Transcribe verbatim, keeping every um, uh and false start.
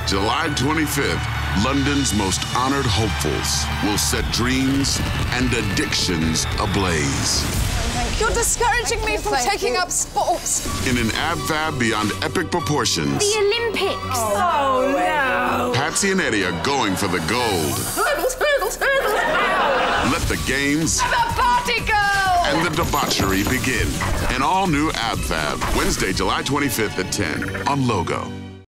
July twenty-fifth, London's most honored hopefuls will set dreams and addictions ablaze. You're discouraging me from taking up sports. In an Ab Fab beyond epic proportions. The Olympics. Oh, no. Patsy and Edina are going for the gold. Hurdles, hurdles, hurdles. Ow. Let the games I'm a party girl. and the debauchery begin. An all-new Ab Fab, Wednesday, July twenty-fifth at ten on Logo.